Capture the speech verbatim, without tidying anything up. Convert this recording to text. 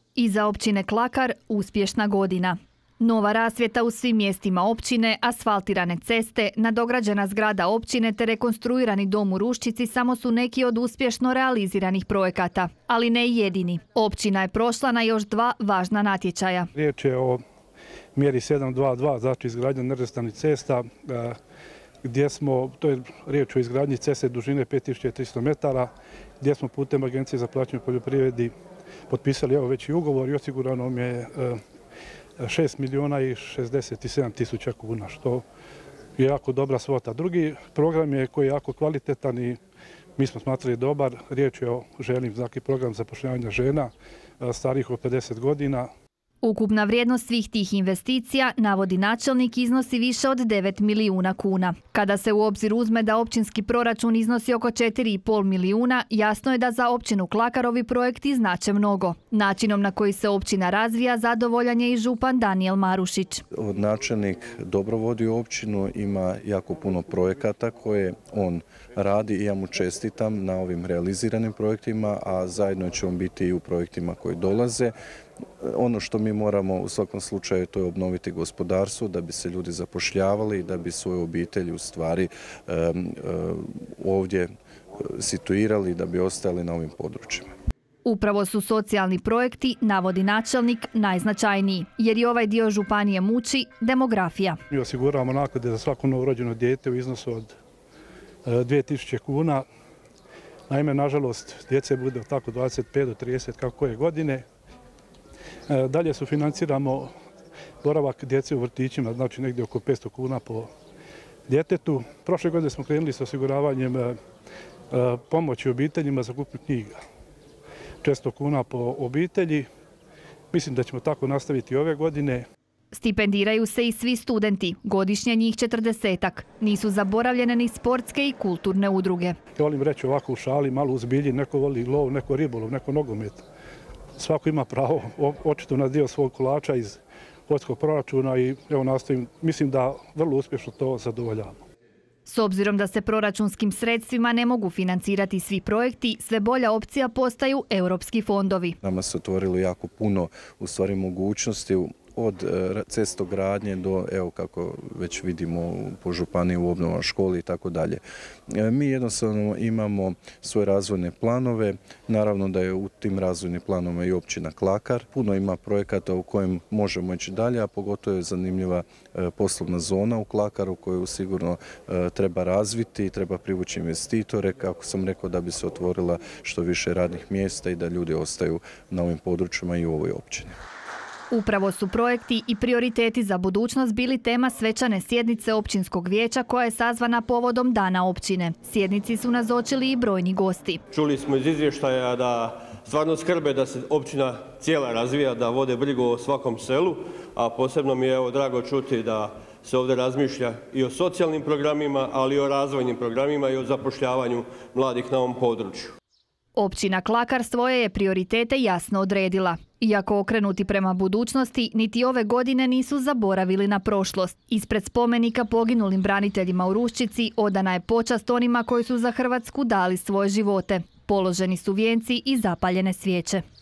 Iza općine Klakar uspješna godina. Nova rasvjeta u svim mjestima općine, asfaltirane ceste, nadograđena zgrada općine te rekonstruirani dom u Ruščici samo su neki od uspješno realiziranih projekata, ali ne jedini. Općina je prošla na još dva važna natječaja. Riječ je o mjeri sedam dva dva, znači izgradnja nerazvrstanih cesta, gdje smo, to je riječ o izgradnji ceste dužine pet tisuća tristo metara, gdje smo putem Agencije za plaćanje u poljoprivredi potpisali evo već i ugovor i osigurano mi je šest milijuna i šezdeset sedam tisuća kuna, što je jako dobra svota. Drugi program je koji je jako kvalitetan i mi smo smatrali dobar. Riječ je o želim, znači program zapošljavanja žena starih od pedeset godina. Ukupna vrijednost svih tih investicija, navodi načelnik, iznosi više od devet milijuna kuna. Kada se u obzir uzme da općinski proračun iznosi oko četiri i pol milijuna, jasno je da za općinu Klakar ovi projekti znače mnogo. Načinom na koji se općina razvija zadovoljan je i župan Danijel Marušić. Načelnik dobro vodi općinu, ima jako puno projekata koje on radi i ja mu čestitam na ovim realiziranim projektima, a zajedno će on biti i u projektima koji dolaze. Ono što mi moramo u svakom slučaju to je obnoviti gospodarstvo da bi se ljudi zapošljavali i da bi svoje obitelji u stvari um, um, ovdje situirali da bi ostali na ovim područjima. Upravo su socijalni projekti, navodi načelnik, najznačajniji, jer i ovaj dio županije muči demografija. Mi osiguravamo naknade za svako novorođeno dijete u iznosu od dvije tisuće kuna. Naime, nažalost, djece bude tako dvadeset pet do trideset kako koje godine. Dalje sufinanciramo boravak djece u vrtićima, znači negdje oko petsto kuna po djetetu. Prošle godine smo krenuli sa osiguravanjem pomoći obiteljima za kupnju knjiga. četiristo kuna po obitelji. Mislim da ćemo tako nastaviti ove godine. Stipendiraju se i svi studenti, godišnje njih četrdesetak. Nisu zaboravljene ni sportske i kulturne udruge. Ja volim reći ovako u šali, malo uzbilji, neko voli lov, neko ribolov, neko nogomet. Svako ima pravo očito na dio svog kolača iz općinskog proračuna i evo nastavim, mislim da vrlo uspješno to zadovoljavamo. S obzirom da se proračunskim sredstvima ne mogu financirati svi projekti, sve bolja opcija postaju europski fondovi. Nama se otvorilo jako puno u stvari mogućnosti od cestogradnje do, evo kako već vidimo po županiji u obnova školi i tako dalje. Mi jednostavno imamo svoje razvojne planove, naravno da je u tim razvojnim planovima i općina Klakar. Puno ima projekata u kojem možemo ići dalje, a pogotovo je zanimljiva poslovna zona u Klakaru koju sigurno treba razviti, treba privući investitore, kako sam rekao, da bi se otvorila što više radnih mjesta i da ljudi ostaju na ovim područjima i u ovoj općini. Upravo su projekti i prioriteti za budućnost bili tema svečane sjednice općinskog vijeća koja je sazvana povodom Dana općine. Sjednici su nazočili i brojni gosti. Čuli smo iz izvještaja da stvarno skrbe da se općina cijela razvija, da vode brigu o svakom selu, a posebno mi je evo drago čuti da se ovdje razmišlja i o socijalnim programima, ali i o razvojnim programima i o zapošljavanju mladih na ovom području. Općina Klakar svoje je prioritete jasno odredila. Iako okrenuti prema budućnosti, niti ove godine nisu zaboravili na prošlost. Ispred spomenika poginulim braniteljima u Ruščici odana je počast onima koji su za Hrvatsku dali svoje živote. Položeni su vijenci i zapaljene svijeće.